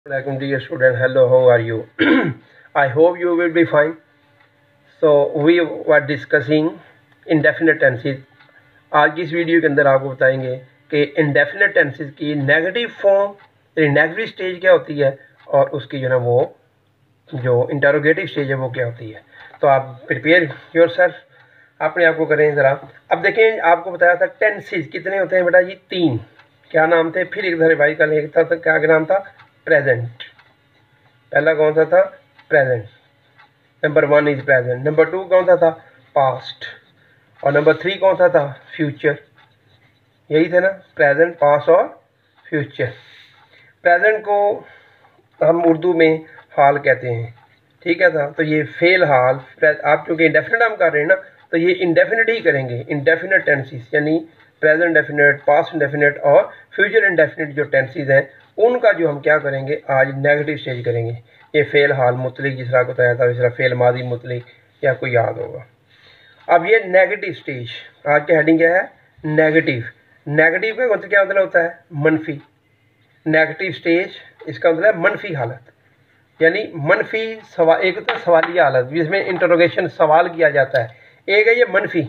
Welcome dear student. Hello, how are you? I hope you will be fine. So we were discussing indefinite tenses. आज की इस video के अंदर आपको बताएंगे कि indefinite tenses की नेगेटिव फॉर्म यानी नेगेटिव स्टेज क्या होती है और उसकी जो ना वो जो इंटरोगेटिव स्टेज है वो क्या होती है। तो आप प्रिपेयर योरसेल्फ, अपने आप को करें ज़रा। अब देखें, आपको बताया था टेंसेस कितने होते हैं बेटा जी, 3। क्या नाम थे, फिर एक बार रिवाइज कर लें। क्या नाम था? प्रेजेंट। पहला कौन सा था? Present. Number 1 is present. Number 2 कौन सा था? पास्ट। और नंबर 3 कौन सा था? फ्यूचर। यही थे ना, प्रेजेंट, पास्ट और फ्यूचर। प्रेजेंट को हम उर्दू में हाल कहते हैं, ठीक है ना। तो ये फेल हाल, आप चूँकि इंडेफिनिट हम कर रहे हैं ना, तो ये इंडेफिनिट ही करेंगे। इंडेफिनिट टेंसेस यानी प्रेजेंट इंडेफिनिट, पास्ट इंडेफिनिट और फ्यूचर इंडेफिनिट जो टेंसेस हैं उनका जो हम क्या करेंगे आज नेगेटिव स्टेज करेंगे। ये फेल हाल मुतलिक जिस तरह बताया था, इस तरह फेल मादी मुतलिक, या कोई याद होगा। अब ये नेगेटिव स्टेज, आज की हेडिंग क्या है? नेगेटिव। नेगेटिव का मतलब क्या मतलब होता है? मनफी। नेगेटिव स्टेज इसका मतलब है मनफी हालत, यानी मनफी सवाल। एक तो सवालिया हालत जिसमें इंटरोगेशन सवाल किया जाता है, एक है ये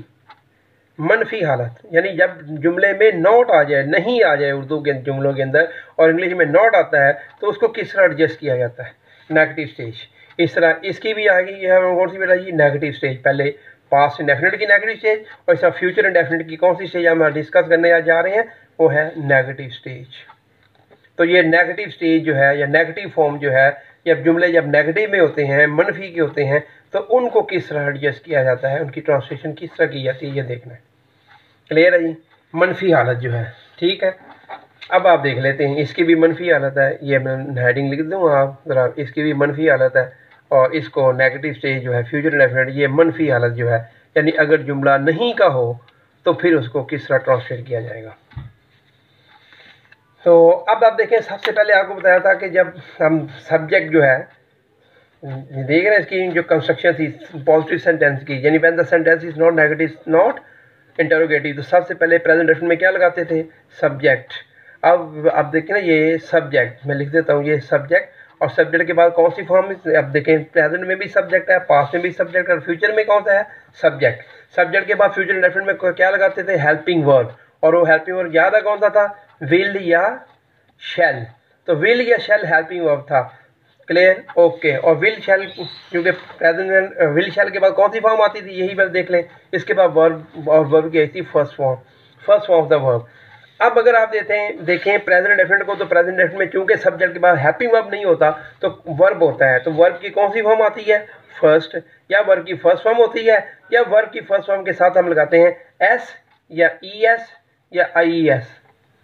मनफी हालत, यानी जब जुमले में नॉट आ जाए, नहीं आ जाए उर्दू के जुमलों के अंदर और इंग्लिश में नॉट आता है, तो उसको किस तरह एडजस्ट किया जाता है? Negative stage. इस तरह इसकी भी आ गई है कौन सी बेटा जी? Negative stage. पहले पास्ट इंडेफिनिट की नेगेटिव स्टेज और इस तरह फ्यूचर इंडेफिनिट की कौन सी स्टेज हम डिस्कस करने जा रहे हैं, वो है नेगेटिव स्टेज। तो ये नेगेटिव स्टेज जो है या नेगेटिव फॉर्म जो है, जब जुमले जब नेगेटिव में होते हैं, मनफी के होते हैं, तो उनको किस तरह एडजस्ट किया जाता है, उनकी ट्रांसलेशन किस तरह की जाती है, ये देखना है। क्लियर है जी? मनफी हालत जो है, ठीक है। अब आप देख लेते हैं, इसकी भी मनफी हालत है। ये मैं हेडिंग लिख दूँ आप ज़रा, इसकी भी मनफी हालत है। और इसको नेगेटिव स्टेज जो है फ्यूचर इंडेफिनिट, ये मनफी हालत जो है, यानी अगर जुमला नहीं का हो तो फिर उसको किस तरह ट्रांसलेट किया जाएगा। तो अब आप देखें, सबसे पहले आपको बताया था कि जब हम सब्जेक्ट जो है देख रहे हैं, इसकी जो कंस्ट्रक्शन थी पॉजिटिव सेंटेंस की, यानी when the sentence is not negative not interrogative, तो सबसे पहले प्रेजेंट टेंस में क्या लगाते थे? सब्जेक्ट। अब देखें ना, ये सब्जेक्ट मैं लिख देता हूँ, ये सब्जेक्ट। और सब्जेक्ट के बाद कौन सी फॉर्म? अब देखें, प्रेजेंट में भी सब्जेक्ट है, पास्ट में भी सब्जेक्ट है, और फ्यूचर में कौन सा है? सब्जेक्ट। सब्जेक्ट के बाद फ्यूचर इंडेफिनिट में क्या लगाते थे? Helping verb. और वो हेल्पिंग वर्ब याद है कौन सा था? विल या शैल। तो विल या शैल हेल्पिंग वर्ब था। क्लियर? ओके। और विल शैल, क्योंकि प्रेजेंट विल शैल के बाद कौन सी फॉर्म आती थी, यही बात देख लें। इसके बाद वर्ब, और वर्ब की आई थी first form of the verb. अब अगर आप देखें प्रेजेंट इंडेफिनिट को, तो प्रेजेंट इंडेफिनिट में चूंकि सब्जेक्ट के बाद हेल्पिंग वर्ब नहीं होता तो वर्ब होता है, तो वर्ब की कौन सी फॉर्म आती है? फर्स्ट। या वर्ब की फर्स्ट फॉर्म होती है, या वर्ब की फर्स्ट फॉर्म के साथ हम लगाते हैं एस या ई एस या आई एस।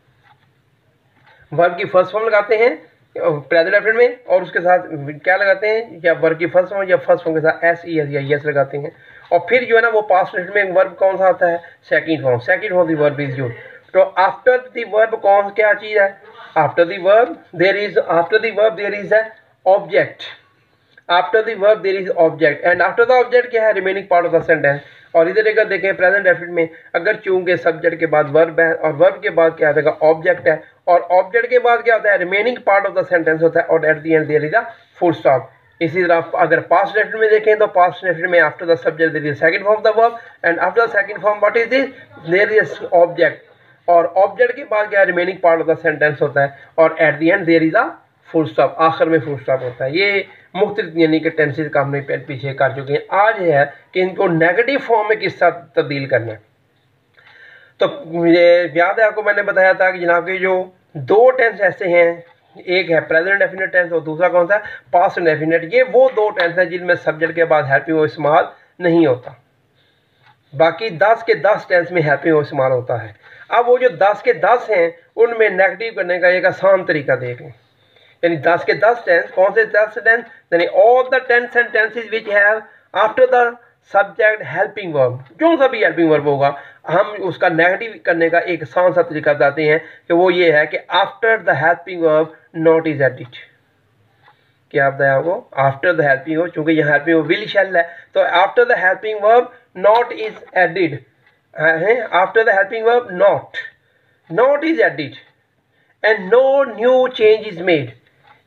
वर्ब की फर्स्ट फॉर्म लगाते हैं प्रेजेंट इंडेफिनिट में, और उसके साथ क्या लगाते हैं? या वर्ब की फर्स्ट फॉर्म या फर्स्ट फॉर्म के साथ एस ई एस या एस लगाते हैं। और फिर जो है ना वो पास्ट टेंस में वर्ब कौन सा आता है? Second form the verb is used. तो आफ्टर द वर्ब कौन क्या चीज है? After the verb there is a object. After the verb there is object, and after the object क्या है? Remaining part of the sentence. और इधर अगर देखें प्रेजेंट इंडेफिनिट में, अगर चूंकि सब्जेक्ट के बाद वर्ब है और वर्ब के बाद क्या आएगा? ऑब्जेक्ट है, और ऑब्जेक्ट के बाद क्या होता है? Remaining part of the sentence होता है, और at the end there is a full stop. इसी तरह अगर पास्ट इंडेफिनिट में देखें, तो पास्ट इंडेफिनिट में after the subject there is second form of the verb, and after the second form what is this? There is object, और object के बाद क्या remaining part of the sentence होता है, और at the end there is a full stop, आखिर में full stop होता है। ये मुख्तलिफ यानी कि टेंसेस का हमने पीछे कर चुके हैं। आज है कि इनको नेगेटिव फॉर्म में किस तरह तब्दील करना है। तो मुझे याद है आपको मैंने बताया था कि जनाब के जो दो टेंस ऐसे हैं, एक है प्रेजेंट इंडेफिनिट टेंस और दूसरा कौन सा? Past indefinite. ये वो दो टेंस हैं जिनमें सब्जेक्ट के बाद हेल्पिंग वर्ब इस्तेमाल नहीं होता। बाकी 10 के 10 टेंस में हेल्पिंग वर्ब इस्तेमाल होता है। अब वो जो 10 के 10 हैं उनमें नेगेटिव करने का एक आसान तरीका देख लें। यानी 10 के 10 टेंस, कौन से 10 टेंस? यानी all the tense and tenses which have after the subject helping verb, जो सा भी हेल्पिंग वर्ब होगा, हम उसका नेगेटिव करने का एक आसान सा तरीका बताते हैं कि वो ये है कि after the helping verb not is added. क्या बताया आपको? आफ्टर द हेल्पिंग वर्ब, चूंकि यहाँ हेल्पिंग वर्ब विल शैल है, तो after the helping verb not is added है। After the helping verb not is added and no new change is made,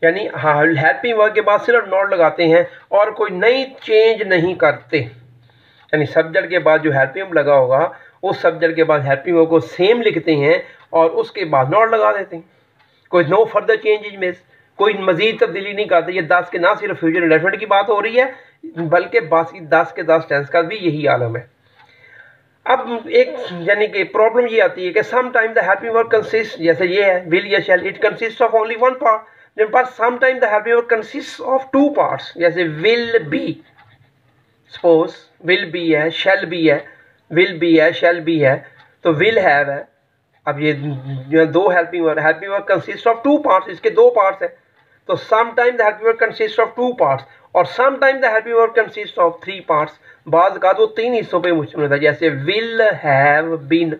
यानी helping verb के बाद सिर्फ नॉट लगाते हैं और कोई नई चेंज नहीं करते। यानी सब्जेक्ट के बाद जो हेल्पिंग वर्ब लगा होगा उस सब्जेक्ट के बाद हेल्पिंग वर्ब को सेम लिखते हैं और उसके बाद नॉट लगा देते हैं। कोई नो फर्दर चेंज में कोई मजीद तब्दीली नहीं करते। ये 10 के ना सिर्फ फ्यूचर इंडेफिनिट की बात हो रही है बल्कि बाकी 10 के 10 टेंस का भी यही आलम है। अब एक यानी कि प्रॉब्लम ये आती है कि some time the helping verb consist, जैसे ये है विल या shall, it consist of only one part, but some time the helping verb consist of two parts, जैसे will be, suppose will be है, शैल बी है, will be है, shall be है, तो विल हैव है। अब ये जो दो helping verb consist of two parts, इसके दो पार्ट्स है, तो some time the helping verb consist of two parts और some time the helping verb consist of three parts. बाद का तो तीन हिस्सों पे मुश्तमिल होता है, जैसे विल हैव बीन,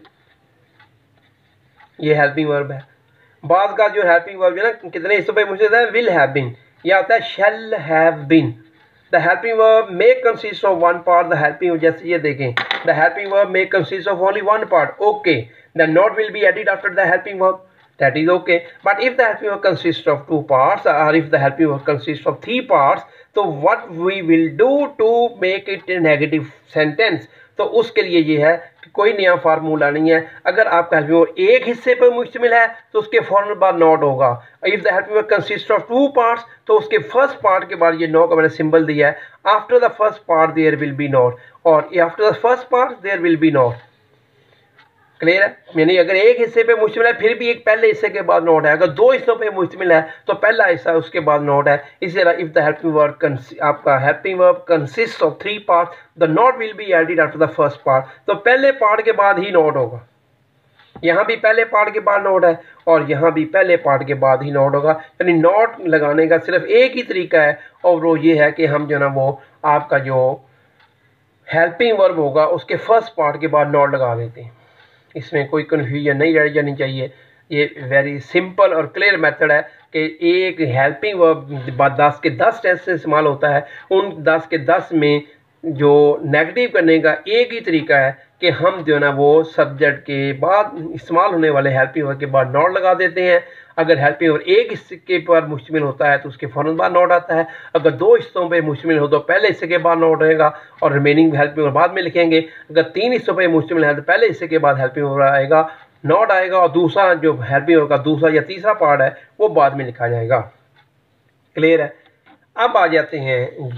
ये हेल्पिंग वर्ब है। बाद का जो हेल्पिंग वर्ब है ना कितने हिस्सों पे मुश्तमिल है, विल हैव बीन, ये आता है shall have been. The helping verb may consist of one part, the helping, जैसे ये देखें the helping verb may consist of only one part, okay, the not will be added after the helping verb, that is okay. But if the helping verb consists of two parts or if the helping verb consists of three parts, so what we will do to make it a negative sentence, तो उसके लिए ये है कि कोई नया formula नहीं है। अगर आपका हेल्पिंग वर्ब एक हिस्से पर मुश्तमिल है तो उसके फौरन बाद नॉट होगा। If the helping verb consist of two parts, तो उसके फर्स्ट पार्ट के बाद ये नो का मैंने सिंबल दिया है, after the first part there will be not, और after the first part there will be not. Clear है? यानी अगर एक हिस्से पे मुश्तमिल है फिर भी एक पहले हिस्से के बाद नोट है, अगर दो हिस्सों पे मुश्तमिल है तो पहला हिस्सा उसके बाद नोट है। इसी तरह इफ द हेल्पिंग वर्ब आपका helping verb consist of three part, the not will be added after the first part, तो पहले पार्ट के बाद ही नोट होगा। यहाँ भी पहले पार्ट के बाद नोट है और यहाँ भी पहले पार्ट के बाद ही नोट होगा। यानी नोट लगाने का सिर्फ एक ही तरीका है और वो ये है कि हम जो ना वो आपका जो हेल्पिंग वर्ब होगा उसके फर्स्ट पार्ट के बाद नोट लगा देते हैं। इसमें कोई कन्फ्यूजन नहीं रह जानी चाहिए। ये वेरी सिंपल और क्लियर मेथड है कि एक हेल्पिंग वर्ब 10 के 10 टेंस से इस्तेमाल होता है। उन 10 के 10 में जो नेगेटिव करने का एक ही तरीका है कि हम जो है ना वो सब्जेक्ट के बाद इस्तेमाल होने वाले हेल्पिंग वर्ब के बाद नॉट लगा देते हैं। अगर हेल्पिंग वर्ब एक हिस्से के पर मुश्तमिल होता है तो उसके फ़ौरन बाद नॉट आता है। अगर दो हिस्सों पे मुश्तमिल हो तो पहले हिस्से के बाद नॉट रहेगा और रिमेनिंग हेल्पिंग वर्ब बाद में लिखेंगे। अगर तीन हिस्सों पे मुश्तमिल है तो पहले हिस्से के बाद हेल्पिंग वर्ब आएगा, नॉट आएगा और दूसरा जो हेल्पिंग वर्ब का दूसरा या तीसरा पार्ट है वो बाद में लिखा जाएगा। क्लियर है? अब आ जाते हैं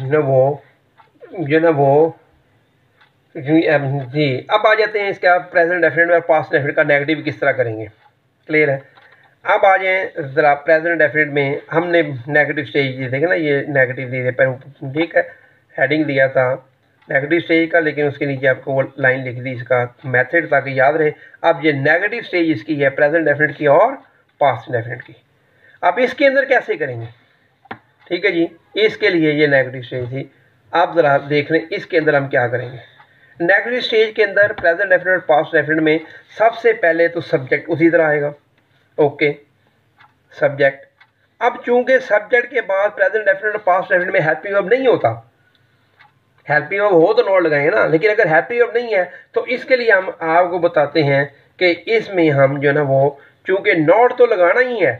जी अब आ जाते हैं इसका प्रेजेंट डेफिनेट और पास्ट डेफिनेट का नेगेटिव किस तरह करेंगे। क्लियर है? अब आ जाएं ज़रा प्रेजेंट डेफिनेट में। हमने नेगेटिव स्टेज ये देखे ना, ये नेगेटिव दिए पर ठीक है, हेडिंग दिया था नेगेटिव स्टेज का, लेकिन उसके नीचे आपको वो लाइन लिख दी इसका मेथड ताकि याद रहे। अब ये नेगेटिव स्टेज इसकी है प्रेजेंट डेफिनेट की और पास्ट डेफिनेट की। अब इसके अंदर कैसे करेंगे? ठीक है जी, इसके लिए ये नेगेटिव स्टेज थी। आप ज़रा देख लें इसके अंदर हम क्या करेंगे। नेगेटिव स्टेज के अंदर प्रेजेंट डेफिनेट और पास्ट डेफिनेट में सबसे पहले तो सब्जेक्ट उसी तरह आएगा। Okay, subject. अब चूंकि सब्जेक्ट के बाद प्रेजेंट डेफिनेट और पास्ट डेफिनेट में हेल्पिंग वर्ब नहीं होता, हेल्पिंग वर्ब हो तो नॉट लगाएंगे ना, लेकिन अगर हेल्पिंग वर्ब नहीं है तो इसके लिए हम आपको बताते हैं कि इसमें हम जो है ना वो चूंकि नॉट तो लगाना ही है,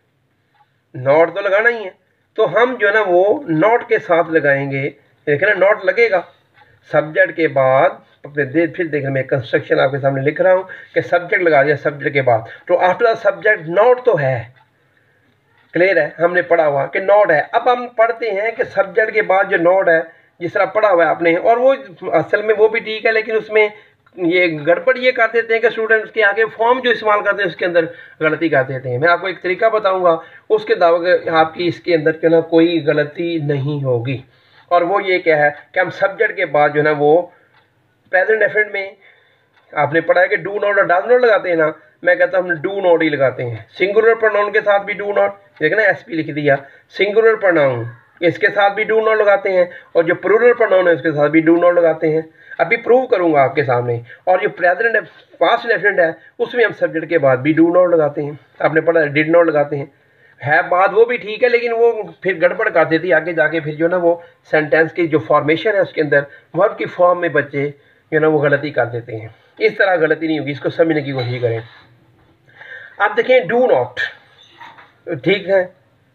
नॉट तो लगाना ही है, तो हम जो है ना वो नॉट के साथ लगाएंगे। देखें ना, नॉट लगेगा सब्जेक्ट के बाद। फिर देखें मैं कंस्ट्रक्शन आपके सामने लिख रहा हूँ कि सब्जेक्ट लगा दिया सब्जेक्ट के बाद, तो आफ्टर द सब्जेक्ट नॉट तो है। क्लियर है? हमने पढ़ा हुआ कि नॉट है। अब हम पढ़ते हैं कि सब्जेक्ट के बाद जो नॉट है जिस तरह पढ़ा हुआ है आपने, और वो असल में वो भी ठीक है, लेकिन उसमें ये गड़बड़ ये कर देते हैं कि स्टूडेंट्स के आगे फॉर्म जो इस्तेमाल करते हैं उसके अंदर गलती कर देते हैं। मैं आपको एक तरीका बताऊंगा, उसके दावे आपकी इसके अंदर जो ना कोई गलती नहीं होगी। और वो ये क्या है कि हम सब्जेक्ट के बाद जो है ना वो प्रेजेंट डेफिनेट में आपने पढ़ा है कि डू नॉट और डज नॉट लगाते हैं ना, मैं कहता हूँ हम डू नॉट ही लगाते हैं। सिंगुलर प्रोनाउन के साथ भी डू नॉट, देखना एसपी लिख दिया, सिंगुलर प्रोनाउन इसके साथ भी डू नॉट लगाते हैं, और जो प्लूरल प्रोनाउन है उसके साथ भी डू नॉट लगाते हैं। अभी प्रूव करूंगा आपके सामने। और जो प्रेजेंट पास्ट डेफिनेट है उसमें हम सब्जेक्ट के बाद भी डू नॉट लगाते हैं। आपने पढ़ा है डिड नॉट लगाते हैं, है बात वो भी ठीक है, लेकिन वो फिर गड़बड़ कर देती है आगे जाके। फिर जो ना वो सेंटेंस की जो फॉर्मेशन है उसके अंदर वर्ब की फॉर्म में बच्चे जो ना वो गलती कर देते हैं। इस तरह गलती नहीं होगी, इसको समझने की कोशिश करें। आप देखें डू नॉट, ठीक है,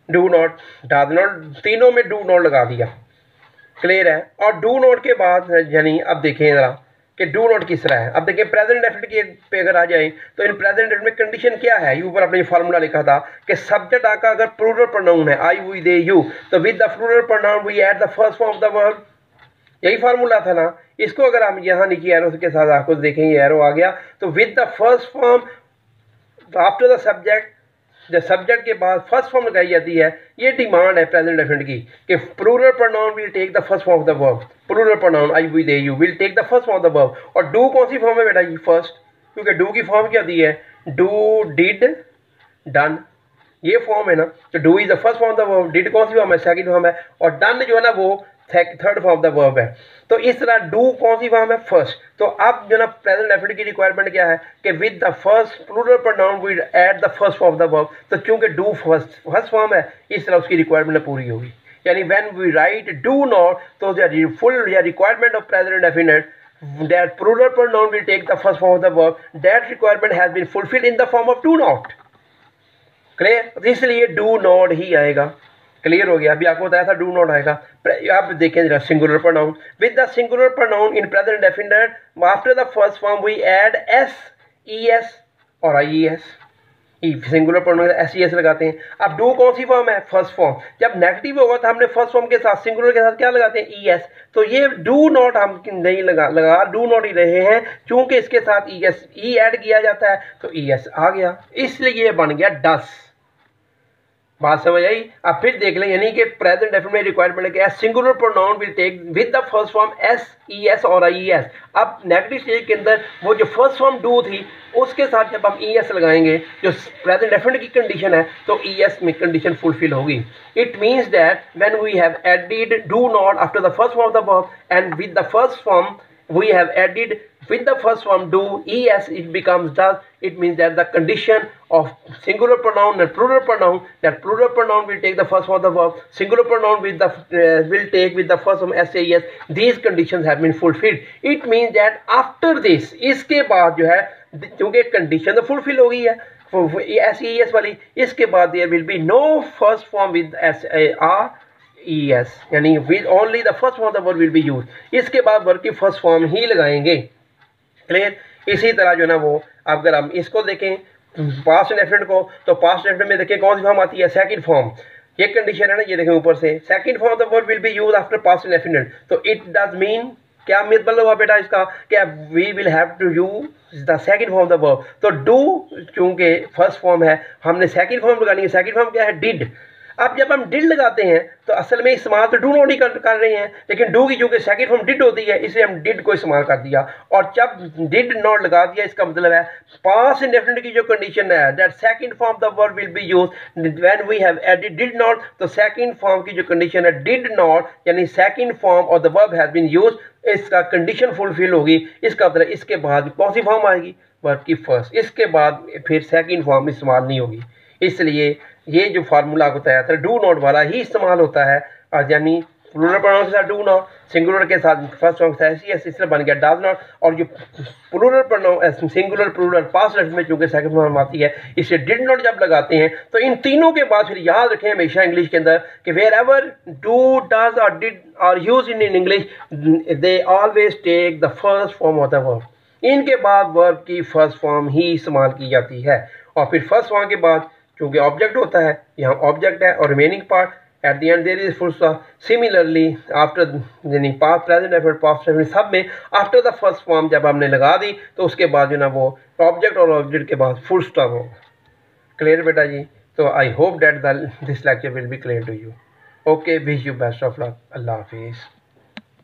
डू नॉट, डज नॉट, तीनों में डू नॉट लगा दिया, क्लियर है। और डू नॉट के बाद यानी अब देखें ज़रा कि डू नॉट किस तरह है। अब देखिए प्रेजेंट डेफिनेट के पे अगर आ जाए तो इन प्रेजेंट डेफिनेट में कंडीशन क्या है, ऊपर आपने फार्मूला लिखा था कि सब्जेक्ट आका अगर प्लूरल प्रोनाउन है आई वी दे यू, तो with the plural pronoun we add the first form of the verb, यही फार्मूला था ना। इसको अगर हम यहाँ नीचे एरो के साथ आपको देखेंगे एरो आ गया, तो with the first form after the subject, जब सब्जेक्ट के बाद फर्स्ट फॉर्म लगाई जाती है, ये डिमांड है प्रेजेंट डेफिनेट की कि plural pronoun will take the first form of the verb, plural pronoun I we they you will take the first form of the verb. और डू कौन सी फॉर्म है बेटा, ये फर्स्ट, क्योंकि डू की फॉर्म क्या दी है, डू डिड डन, ये फॉर्म है ना। तो do is the first form of the verb, did कौन सी फॉर्म है, सेकंड फॉर्म है, और डन जो है ना वो third form of the verb है। तो इस तरह डू कौन सी फॉर्म है, फर्स्ट। तो अब जो ना प्रेजेंट डेफिनेट की रिक्वायरमेंट क्या है कि with the first plural pronoun we add the first form of the verb. तो क्योंकि डू फर्स्ट फॉर्म है, इस तरह उसकी रिक्वायरमेंट पूरी होगी। यानी when we write do not, तो फुल या requirement of present definite that plural pronoun will take the first form of the verb, that requirement has been fulfilled in the form of do not, clear. इसलिए do not ही आएगा, clear हो गया। अभी आपको बताया था डू नॉट आएगा। आप देखें जरा singular pronoun, with the singular pronoun in present definite after the first form we add S E S और I E S, singular pronoun S E S लगाते हैं। अब डू कौन सी फॉर्म है, फर्स्ट फॉर्म। जब नेगेटिव होगा तो हमने फर्स्ट फॉर्म के साथ सिंगुलर के साथ क्या लगाते हैं, ई एस। तो ये डू नॉट हम नहीं लगा डू नॉट ही रहे हैं, क्योंकि इसके साथ ई एस ई ऐड किया जाता है, तो ई एस आ गया, इसलिए ये बन गया डस। बात समझ आई। अब फिर देख लें, यानी कि प्रेजेंट डेफिनेट में रिक्वायरमेंट है singular pronoun will take with the first form S E S और आई ई एस। अब नेगेटिव स्टेज के अंदर वो जो फर्स्ट फॉर्म डू थी उसके साथ जब हम ई एस लगाएंगे, जो प्रेजेंट डेफिनेट की कंडीशन है, तो ई एस में कंडीशन फुलफिल होगी। It means that when we have added do not after the first form of the verb and with the first form we have added with the first form do es, it becomes does. It means that the condition of singular pronoun and plural pronoun, that plural pronoun will take the first form of the verb, singular pronoun with the will take with the first form ses, these conditions have been fulfilled. It means that after this, इसके बाद जो है, क्योंकि condition तो fulfil हो गई है SES वाली, इसके बाद there will be no first form with SAR ES, यानी with only the first form of the verb will be use. इसके बाद वर्ब की फर्स्ट फॉर्म ही लगाएंगे, क्लियर। इसी तरह जो ना वो अगर हम इसको देखें पास्ट डेफिनेट को, तो पास्ट डेफिनेट में देखें कौन सी फॉर्म आती है, सेकंड फॉर्म। ये कंडीशन है ना, ये देखें ऊपर से, second form of the verb will be use after past definite. तो इट डज मीन, क्या मतलब हुआ बेटा इसका, क्या we will have to use the second form of the verb. तो डू चूंकि फर्स्ट फॉर्म है, हमने सेकंड फॉर्म लगानी है। सेकंड फॉर्म क्या है, डिड। अब जब हम डिड लगाते हैं तो असल में इस्तेमाल तो डू नॉट ही कर रहे हैं, लेकिन डू की चूंकि सेकंड फॉर्म डिड होती है, इसलिए हम डिड को इस्तेमाल कर दिया। और जब डिड नॉट लगा दिया, इसका मतलब है पास्ट इंडेफिनिट की जो कंडीशन है, that second form of the verb will be used when we have added did not. तो सेकंड फॉर्म की जो कंडीशन है डिड नॉट, यानी second form of the verb has been used, इसका condition fulfil होगी। इसका मतलब इसके बाद कौन सी फॉर्म आएगी, वर्ब की फर्स्ट। इसके बाद फिर सेकंड फॉर्म इस्तेमाल नहीं होगी। इसलिए ये जो फार्मूला को बताया था डू नॉट वाला ही इस्तेमाल होता है, और यानी प्लूरल प्रोनाउन के साथ डू नॉट, सिंगुलर के साथ फर्स्ट फॉर्म एस इससे बन गया डज नॉट। और जो plural pronoun singular plural past tense में चूंकि सेकंड फॉर्म आती है, इससे डिड नॉट जब लगाते हैं, तो इन तीनों के बाद फिर याद रखें हमेशा इंग्लिश के अंदर कि वेयर एवर डू डज और did are use in English, they always take the first form of the verb. इनके बाद वर्ब की फर्स्ट फॉर्म ही इस्तेमाल की जाती है। और फिर फर्स्ट फॉर्म के बाद क्योंकि ऑब्जेक्ट होता है, यहाँ ऑब्जेक्ट है और remaining part at the end there is full stop. Similarly after यानी past present and past tense सब में आफ्टर द फर्स्ट फॉर्म जब हमने लगा दी, तो उसके बाद जो ना वो ऑब्जेक्ट और ऑब्जेक्ट के बाद फुल स्टॉप होगा। क्लियर बेटा जी। तो I hope that this lecture will be clear to you. Okay, wish you best of luck. अल्लाह हाफिज़।